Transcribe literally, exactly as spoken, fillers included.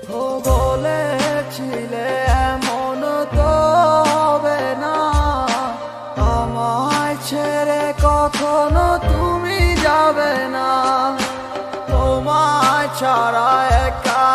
ও বলেছিলে এমন তো হবে না, আমায় ছেড়ে কখনো তুমি যাবে না। তোমায় ছাড়া একা